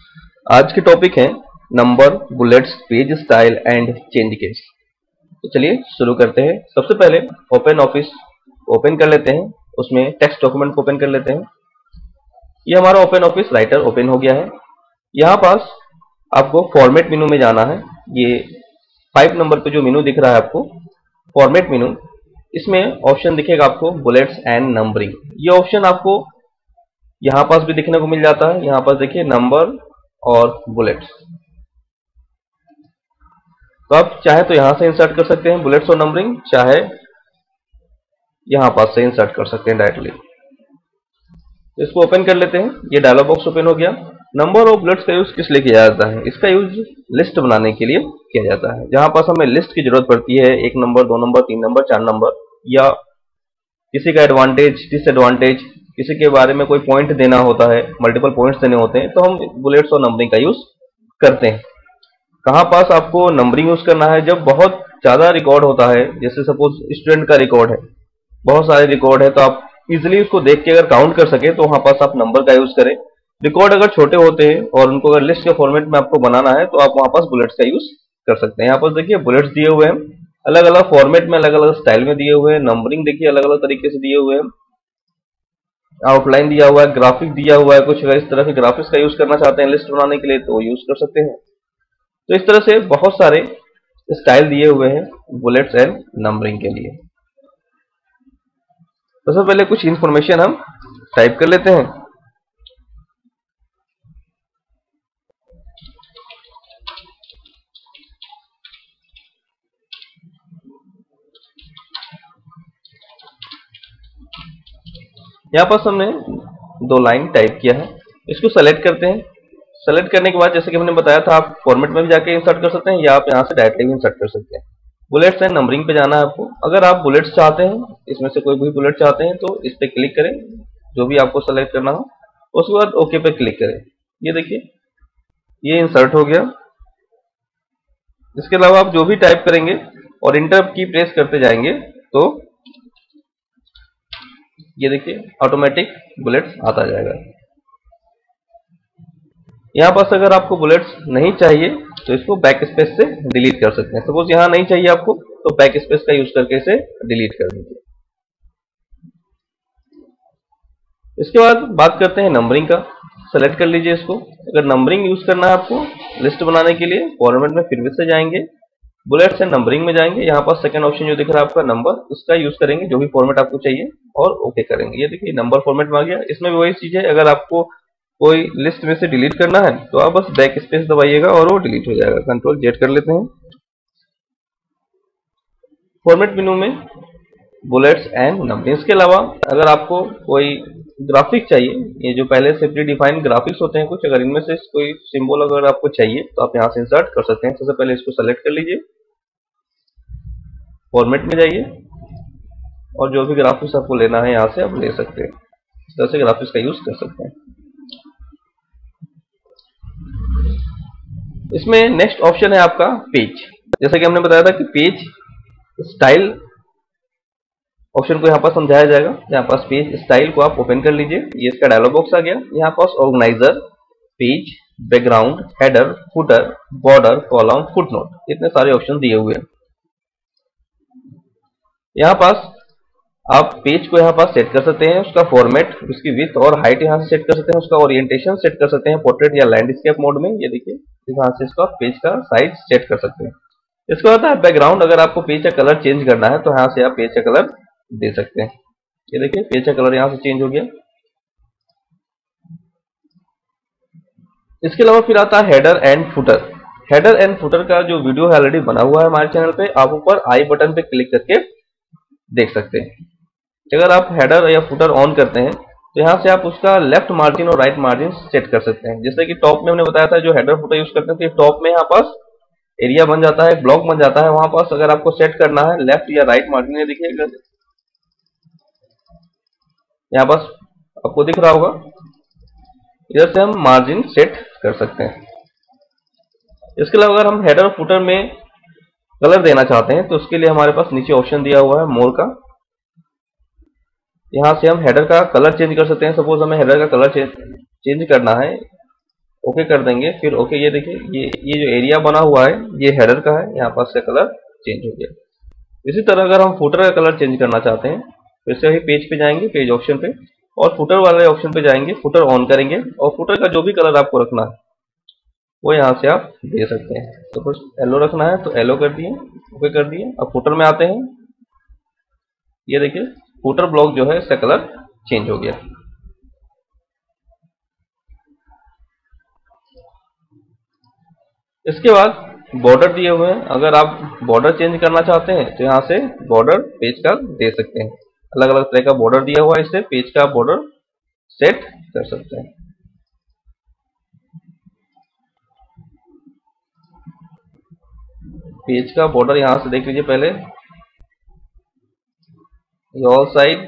आज के टॉपिक है number, bullets, page style and change case. तो चलिए शुरू करते हैं। सबसे पहले ओपन ऑफिस ओपन कर लेते हैं, उसमें टेक्स्ट डॉक्यूमेंट ओपन कर लेते हैं। ये हमारा ओपन ऑफिस राइटर ओपन हो गया है। यहाँ पास आपको फॉर्मेट मेनू में जाना है। ये 5 नंबर पे जो मेनू दिख रहा है आपको, फॉर्मेट मेनू, इसमें ऑप्शन दिखेगा आपको बुलेट्स एंड नंबरिंग। ये ऑप्शन आपको यहाँ पास भी दिखने को मिल जाता है। यहाँ पास देखिए नंबर और बुलेट्स। तो आप चाहे तो यहां से इंसर्ट कर सकते हैं बुलेट्स और नंबरिंग, चाहे यहां पास से इंसर्ट कर सकते हैं डायरेक्टली। इसको ओपन कर लेते हैं। ये डायलॉग बॉक्स ओपन हो गया। नंबर और बुलेट्स का यूज किस लिए किया जाता है? इसका यूज लिस्ट बनाने के लिए किया जाता है। जहां पास हमें लिस्ट की जरूरत पड़ती है, 1 नंबर, 2 नंबर, 3 नंबर, 4 नंबर, या किसी का एडवांटेज, डिसएडवांटेज, किसी के बारे में कोई पॉइंट देना होता है, मल्टीपल पॉइंट्स देने होते हैं, तो हम बुलेट्स और नंबरिंग का यूज करते हैं। कहां पास आपको नंबरिंग यूज करना है? जब बहुत ज्यादा रिकॉर्ड होता है, जैसे सपोज स्टूडेंट का रिकॉर्ड है, बहुत सारे रिकॉर्ड है, तो आप इजिली उसको देख के अगर काउंट कर सके तो वहां पास आप नंबर का यूज करें। रिकॉर्ड अगर छोटे होते हैं और उनको अगर लिस्ट के फॉर्मेट में आपको बनाना है तो आप वहां पास बुलेट्स का यूज कर सकते हैं। यहाँ पर देखिए बुलेट्स दिए हुए हैं, अलग अलग फॉर्मेट में, अलग अलग स्टाइल में दिए हुए हैं। नंबरिंग देखिए अलग अलग तरीके से दिए हुए हैं, आउटलाइन दिया हुआ है, ग्राफिक दिया हुआ है। कुछ अगर इस तरह के ग्राफिक्स का यूज करना चाहते हैं लिस्ट बनाने के लिए तो यूज कर सकते हैं। तो इस तरह से बहुत सारे स्टाइल दिए हुए हैं बुलेट्स एंड नंबरिंग के लिए। तो सबसे पहले कुछ इंफॉर्मेशन हम टाइप कर लेते हैं। यहाँ पर हमने 2 लाइन टाइप किया है, इसको सेलेक्ट करते हैं। सेलेक्ट करने के बाद जैसे कि हमने बताया था, आप फॉर्मेट में भी जाके इंसर्ट कर सकते हैं या आप यहाँ से डायरेक्टली भी इंसर्ट कर सकते हैं। बुलेट्स एंड नंबरिंग पे जाना है आपको। अगर आप बुलेट्स चाहते हैं, इसमें से कोई भी बुलेट चाहते हैं, तो इस पे क्लिक करें, जो भी आपको सेलेक्ट करना हो। उसके बाद ओके पे क्लिक करें। ये देखिए ये इंसर्ट हो गया। इसके अलावा आप जो भी टाइप करेंगे और इंटर की प्रेस करते जाएंगे तो ये देखिए ऑटोमेटिक बुलेट्स आता जाएगा। यहाँ पास अगर आपको बुलेट्स नहीं चाहिए तो इसको बैक स्पेस से डिलीट कर सकते हैं। सपोज यहाँ नहीं चाहिए आपको तो बैक स्पेस का यूज करके इसे डिलीट कर दीजिए। इसके बाद बात करते हैं नंबरिंग का। सेलेक्ट कर लीजिए इसको। अगर नंबरिंग यूज करना है आपको लिस्ट बनाने के लिए, फॉर्मेट में फिर से जाएंगे, बुलेट्स एंड नंबरिंग में जाएंगे। यहाँ पर सेकंड ऑप्शन जो दिख रहा है आपका नंबर, उसका यूज करेंगे जो भी फॉर्मेट आपको चाहिए और ओके करेंगे। ये देखिए नंबर फॉर्मेट में आ गया। इसमें भी वही चीज है, अगर आपको कोई लिस्ट में से डिलीट करना है तो आप बस बैक स्पेस दबाइएगा और वो डिलीट हो जाएगा। कंट्रोल जेड कर लेते हैं। फॉर्मेट मेनू में बुलेट्स एंड नंबरिंग। इसके अलावा अगर आपको कोई ग्राफिक चाहिए, ये जो पहले से प्री डिफाइंड ग्राफिक्स होते हैं कुछ, अगर इनमें से कोई सिंबल अगर आपको चाहिए तो आप यहाँ से इंसर्ट कर सकते हैं। सबसे पहले इसको सेलेक्ट कर लीजिए, फॉर्मेट में जाइए और जो भी ग्राफिक्स आपको लेना है यहाँ से आप ले सकते हैं। इस तरह से ग्राफिक्स का यूज कर सकते हैं। इसमें नेक्स्ट ऑप्शन है आपका पेज। जैसे कि हमने बताया था कि पेज स्टाइल ऑप्शन को यहाँ पर समझाया जाएगा। यहाँ पास पेज स्टाइल को आप ओपन कर लीजिए। ये इसका डायलॉग बॉक्स आ गया। यहाँ पास organiser, page, background, header, footer, border, column, footnote, इतने सारे ऑप्शन दिए हुए हैं। यहाँ पास आप पेज को यहाँ पास सेट कर सकते हैं, उसका फॉर्मेट, उसकी विड्थ और हाइट यहाँ से सेट कर सकते हैं, उसका ओरिएंटेशन सेट कर सकते हैं पोर्ट्रेट या लैंडस्केप मोड में। ये देखिए यहाँ से इसका पेज का साइज सेट कर सकते हैं। इसके बाद है बैकग्राउंड। अगर आपको पेज का कलर चेंज करना है तो यहाँ से आप पेज का कलर दे सकते हैं। ये देखिए पेज का कलर यहाँ से चेंज हो गया। इसके अलावा फिर आता है header and footer. Header and footer का जो वीडियो है ऑलरेडी बना हुआ है हमारे चैनल पे, आप ऊपर आई बटन पे क्लिक करके देख सकते हैं। अगर आप हेडर या फुटर ऑन करते हैं तो यहाँ से आप उसका लेफ्ट मार्जिन और राइट मार्जिन सेट कर सकते हैं। जैसे कि टॉप में हमने बताया था जो हेडर फुटर यूज करते हैं, तो टॉप में यहाँ पास एरिया बन जाता है, ब्लॉक बन जाता है। वहां पास अगर आपको सेट करना है लेफ्ट या राइट मार्जिन, ये देखिए यहाँ पास आपको दिख रहा होगा, इधर से हम मार्जिन सेट कर सकते हैं। इसके अलावा अगर हम हेडर और फुटर में कलर देना चाहते हैं तो उसके लिए हमारे पास नीचे ऑप्शन दिया हुआ है मोर का। यहाँ से हम हेडर का कलर चेंज कर सकते हैं। सपोज हमें हेडर का कलर चेंज करना है, ओके कर देंगे, फिर ओके, ये देखिए ये जो एरिया बना हुआ है ये हेडर का है, यहाँ पास से कलर चेंज हो गया। इसी तरह अगर हम फुटर का कलर चेंज करना चाहते हैं फिर से वही पेज पे जाएंगे, पेज ऑप्शन पे, और फुटर वाले ऑप्शन पे जाएंगे, फुटर ऑन करेंगे और फुटर का जो भी कलर आपको रखना है वो यहाँ से आप दे सकते हैं। तो कुछ येलो रखना है तो येलो कर दिए, ओके कर दिए। अब फुटर में आते हैं, ये देखिए फुटर ब्लॉक जो है इसका कलर चेंज हो गया। इसके बाद बॉर्डर दिए हुए हैं, अगर आप बॉर्डर चेंज करना चाहते हैं तो यहाँ से बॉर्डर पेज का दे सकते हैं। अलग अलग तरह का बॉर्डर दिया हुआ है, इससे पेज का बॉर्डर सेट कर सकते हैं। पेज का बॉर्डर यहाँ से देख लीजिए पहले, ये ऑल साइड,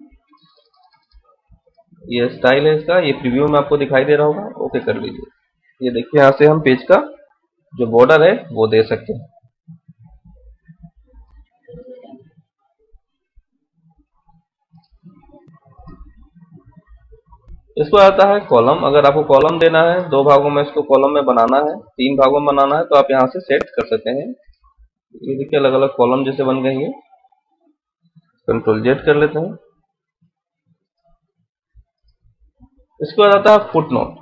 ये स्टाइल है इसका, ये प्रीव्यू में आपको दिखाई दे रहा होगा, ओके कर लीजिए। ये देखिए यहाँ से हम पेज का जो बॉर्डर है वो दे सकते हैं। इसको आता है कॉलम, अगर आपको कॉलम देना है, दो भागों में इसको कॉलम में बनाना है, तीन भागों में बनाना है तो आप यहाँ से सेट कर सकते हैं। ये देखिए अलग अलग कॉलम जैसे बन गए हैं, कंट्रोल जेड कर लेते हैं। इसके बाद आता है फुट नोट।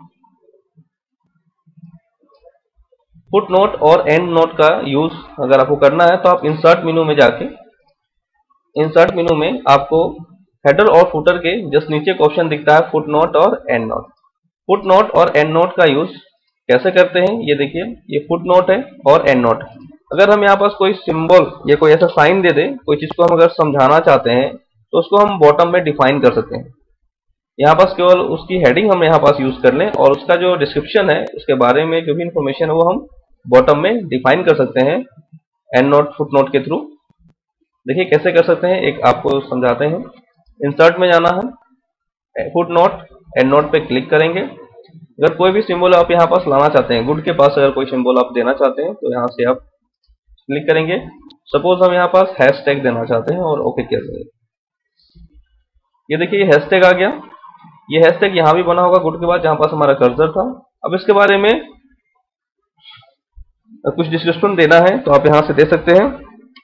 फुट नोट और एंड नोट का यूज अगर आपको करना है तो आप इंसर्ट मेनू में जाके, इंसर्ट मेनू में आपको हेडर और फुटर के जस्ट नीचे एक ऑप्शन दिखता है फुट नोट और एंड नोट। फुट नोट और एंड नोट का यूज कैसे करते हैं, ये देखिए ये फुट नोट है और एंड नोट। अगर हम यहाँ पास कोई सिंबल या कोई ऐसा साइन दे दे, कोई चीज को हम अगर समझाना चाहते हैं तो उसको हम बॉटम में डिफाइन कर सकते हैं। यहाँ पास केवल उसकी हेडिंग हम यहाँ पास यूज कर लें और उसका जो डिस्क्रिप्शन है उसके बारे में जो भी इंफॉर्मेशन है वो हम बॉटम में डिफाइन कर सकते हैं एंड नोट फुट नोट के थ्रू। देखिए कैसे कर सकते हैं, एक आपको समझाते हैं। इंसर्ट में जाना है, फुट नोट एंड नोट पे क्लिक करेंगे। अगर कोई भी सिंबल आप यहाँ पास लाना चाहते हैं, गुड के पास अगर कोई सिंबल आप देना चाहते हैं तो यहाँ से आप क्लिक करेंगे। सपोज हम यहाँ पास हैशटैग देना चाहते हैं और ओके कर देंगे। ये देखिए ये हैशटैग आ गया, ये हैशटैग यहाँ भी बना होगा गुड के बाद जहाँ पास हमारा कर्सर था। अब इसके बारे में कुछ डिस्क्रिप्शन देना है तो आप यहाँ से दे सकते हैं,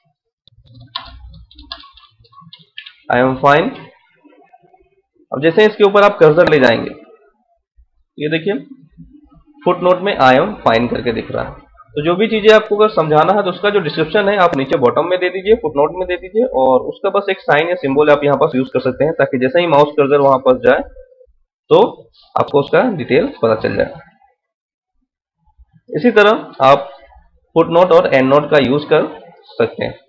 आई एम फाइन। अब जैसे इसके ऊपर आप कर्सर ले जाएंगे, ये देखिए फुट नोट में आई एम फाइन करके दिख रहा है। तो जो भी चीजें आपको अगर समझाना है तो उसका जो डिस्क्रिप्शन है आप नीचे बॉटम में दे दीजिए, फुट नोट में दे दीजिए, और उसका बस एक साइन या सिंबल आप यहाँ पास यूज कर सकते हैं ताकि जैसे ही माउस कर्सर वहां पास जाए तो आपको उसका डिटेल पता चल जाए। इसी तरह आप फुट नोट और एंड नोट का यूज कर सकते हैं।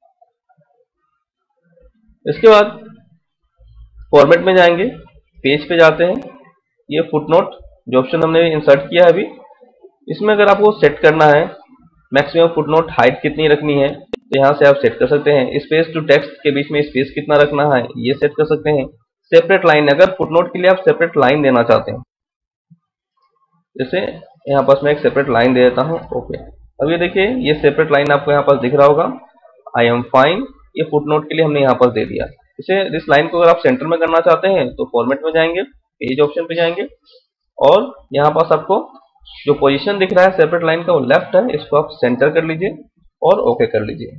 इसके बाद फॉर्मेट में जाएंगे, पेज पे जाते हैं, ये फुट नोट जो ऑप्शन हमने इंसर्ट किया है अभी, इसमें अगर आपको सेट करना है मैक्सिमम फुट नोट हाइट कितनी रखनी है तो यहाँ से आप सेट कर सकते हैं। स्पेस टू टेक्स्ट के बीच में स्पेस कितना रखना है ये सेट कर सकते हैं। सेपरेट लाइन, अगर फुट नोट के लिए आप सेपरेट लाइन देना चाहते हैं, जैसे यहाँ पास मैं एक सेपरेट लाइन दे देता हूँ, ओके। अब ये देखिए ये सेपरेट लाइन आपको यहाँ पास दिख रहा होगा, आई एम फाइन, ये फुट नोट के लिए हमने यहाँ पास दे दिया। इसे इस लाइन को अगर आप सेंटर में करना चाहते हैं तो फॉर्मेट में जाएंगे, पेज ऑप्शन पे जाएंगे और यहाँ पास आपको जो पोजीशन दिख रहा है सेपरेट लाइन का वो लेफ्ट है, इसको आप सेंटर कर लीजिए और ओके कर लीजिए।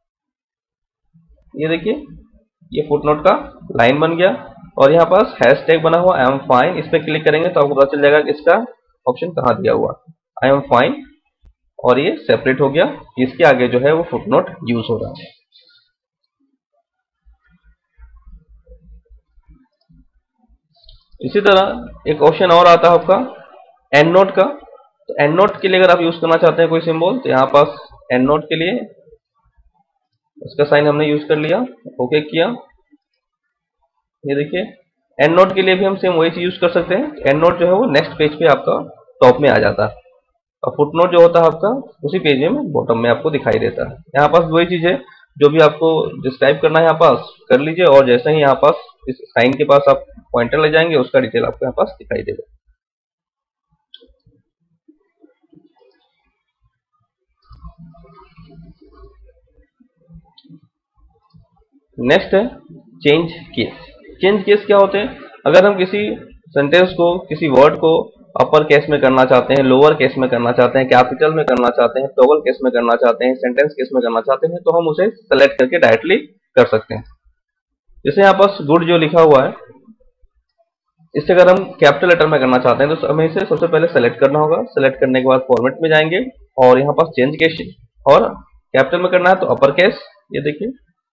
ये देखिए ये फुटनोट का लाइन बन गया और यहाँ पास हैशटैग बना हुआ आई एम फाइन, इस पर क्लिक करेंगे तो आपको पता चल जाएगा कि इसका ऑप्शन कहाँ दिया हुआ, आई एम फाइन, और ये सेपरेट हो गया। इसके आगे जो है वो फुटनोट यूज हो रहा है। इसी तरह एक ऑप्शन और आता है आपका एंड नोट का। तो एंड नोट के लिए अगर आप यूज करना चाहते हैं कोई सिंबल तो यहाँ पास एंड नोट के लिए इसका साइन हमने यूज कर लिया, ओके किया। ये देखिए एंड नोट के लिए भी हम सेम वही चीज यूज कर सकते हैं। एंड नोट जो है वो नेक्स्ट पेज पे आपका टॉप में आ जाता है और फुट नोट जो होता है आपका उसी पेज में बॉटम में आपको दिखाई देता है। यहाँ पास वही चीज है जो भी आपको डिस्क्राइब करना है यहाँ पास कर लीजिए और जैसे ही यहाँ पास इस साइन के पास आप पॉइंटर ले जाएंगे उसका डिटेल आपको यहाँ पास दिखाई देगा। नेक्स्ट है चेंज केस। चेंज केस क्या होते हैं, अगर हम किसी सेंटेंस को, किसी वर्ड को अपर केस में करना चाहते हैं, लोअर केस में करना चाहते हैं, कैपिटल में करना चाहते हैं, टॉगल केस में करना चाहते हैं, सेंटेंस केस में करना चाहते हैं, तो हम उसे सेलेक्ट करके डायरेक्टली कर सकते हैं। जैसे यहाँ पर गुड जो लिखा हुआ है, इससे अगर हम कैपिटल लेटर में करना चाहते हैं तो हमें इसे सबसे पहले सेलेक्ट करना होगा। सेलेक्ट करने के बाद फॉर्मेट में जाएंगे और यहाँ पर चेंज केस, और कैपिटल में करना है तो अपर केस, ये देखिए,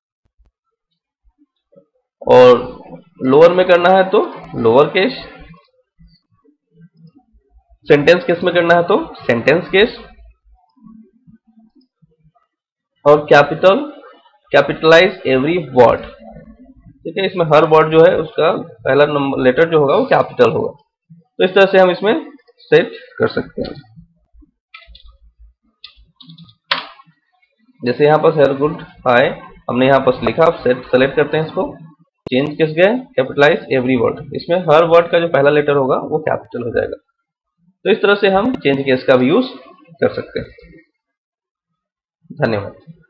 और लोअर में करना है तो लोअर केस, सेंटेंस केस में करना है तो सेंटेंस केस, और कैपिटलाइज एवरी वर्ड। ठीक है, इसमें हर वर्ड जो है उसका पहला नंबर लेटर जो होगा वो कैपिटल होगा। तो इस तरह से हम इसमें सेट कर सकते हैं। जैसे यहाँ पर हेयर गुड हाय हमने यहाँ पर लिखा, अब सेलेक्ट करते हैं इसको, चेंज केस गए, कैपिटलाइज एवरी वर्ड, इसमें हर वर्ड का जो पहला लेटर होगा वो कैपिटल हो जाएगा। तो इस तरह से हम चेंज केस का भी यूज कर सकते हैं। धन्यवाद।